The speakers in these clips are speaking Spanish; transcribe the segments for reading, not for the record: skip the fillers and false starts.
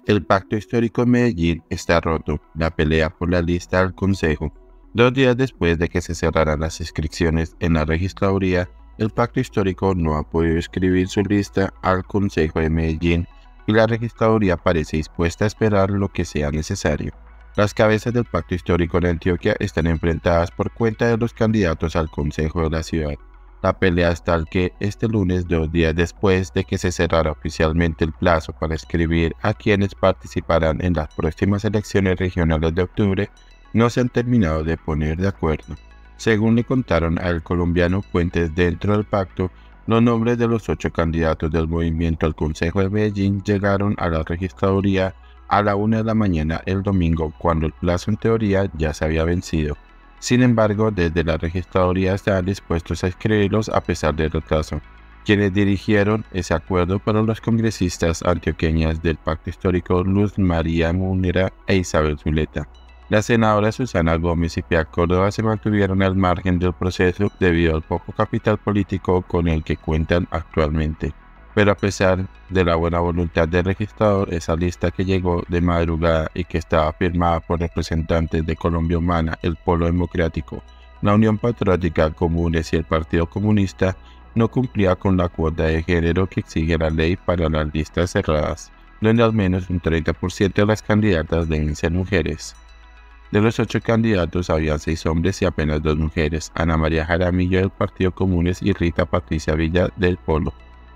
El pacto histórico en Medellín está roto. La pelea por la lista al Consejo. 2 días después de que se cerraran las inscripciones en la registraduría, el pacto histórico no ha podido escribir su lista al Consejo de Medellín y la registraduría parece dispuesta a esperar lo que sea necesario. Las cabezas del pacto histórico en Antioquia están enfrentadas por cuenta de los candidatos al Consejo de la ciudad. La pelea es tal que este lunes, 2 días después de que se cerrara oficialmente el plazo para escribir a quienes participarán en las próximas elecciones regionales de octubre, no se han terminado de poner de acuerdo. Según le contaron al colombiano fuentes dentro del pacto, los nombres de los 8 candidatos del movimiento al Consejo de Medellín llegaron a la registraduría a la 1 de la mañana el domingo, cuando el plazo en teoría ya se había vencido. Sin embargo, desde la registraduría estaban dispuestos a escribirlos a pesar del retraso. Quienes dirigieron ese acuerdo fueron los congresistas antioqueñas del Pacto Histórico Luz María Múnera e Isabel Zuleta. Las senadoras Susana Gómez y Pia Córdoba se mantuvieron al margen del proceso debido al poco capital político con el que cuentan actualmente. Pero a pesar de la buena voluntad del registrador, esa lista que llegó de madrugada y que estaba firmada por representantes de Colombia Humana, el Polo Democrático, la Unión Patriótica, Comunes y el Partido Comunista, no cumplía con la cuota de género que exige la ley para las listas cerradas, donde al menos un 30% de las candidatas deben ser mujeres. De los 8 candidatos había 6 hombres y apenas 2 mujeres, Ana María Jaramillo del Partido Comunes y Rita Patricia Villa del Polo.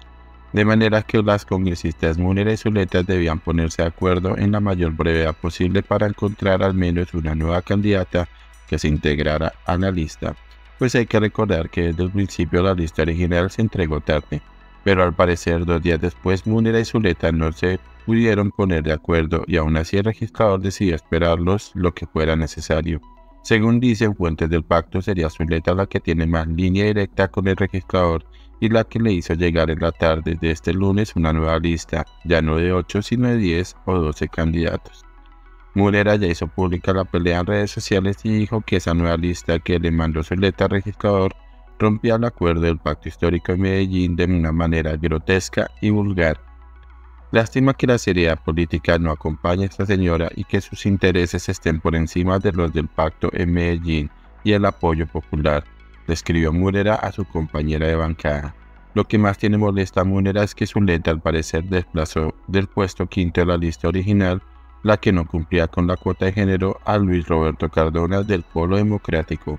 De manera que las congresistas Múnera y Zuleta debían ponerse de acuerdo en la mayor brevedad posible para encontrar al menos una nueva candidata que se integrara a la lista, pues hay que recordar que desde el principio la lista original se entregó tarde, pero al parecer 2 días después Múnera y Zuleta no se pudieron poner de acuerdo y aún así el registrador decidió esperarlos lo que fuera necesario. Según dicen fuentes del pacto, sería Zuleta la que tiene más línea directa con el registrador y la que le hizo llegar en la tarde de este lunes una nueva lista, ya no de 8 sino de 10 o 12 candidatos. Múnera ya hizo pública la pelea en redes sociales y dijo que esa nueva lista que le mandó Zuleta al registrador rompía el acuerdo del pacto histórico de Medellín de una manera grotesca y vulgar. Lástima que la seriedad política no acompañe a esta señora y que sus intereses estén por encima de los del pacto en Medellín y el apoyo popular, le escribió Múnera a su compañera de bancada. Lo que más tiene molesta a Múnera es que Zuleta al parecer desplazó del puesto 5º de la lista original, la que no cumplía con la cuota de género, a Luis Roberto Cardona del Polo Democrático.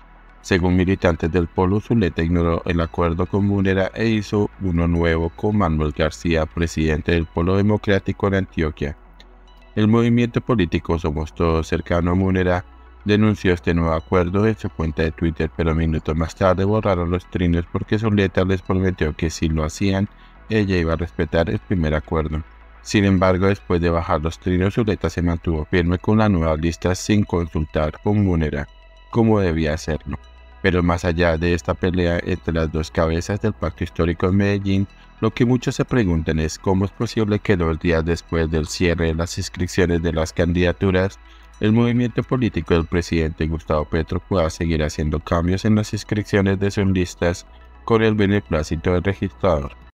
Según militantes del Polo, Zuleta ignoró el acuerdo con Múnera e hizo uno nuevo con Manuel García, presidente del Polo Democrático en Antioquia. El movimiento político Somos Todos, cercano a Múnera, denunció este nuevo acuerdo en su cuenta de Twitter, pero minutos más tarde borraron los trinos porque Zuleta les prometió que si lo hacían, ella iba a respetar el primer acuerdo. Sin embargo, después de bajar los trinos, Zuleta se mantuvo firme con la nueva lista sin consultar con Múnera, como debía hacerlo. Pero más allá de esta pelea entre las dos cabezas del pacto histórico en Medellín, lo que muchos se preguntan es cómo es posible que 2 días después del cierre de las inscripciones de las candidaturas, el movimiento político del presidente Gustavo Petro pueda seguir haciendo cambios en las inscripciones de sus listas con el beneplácito del registrador.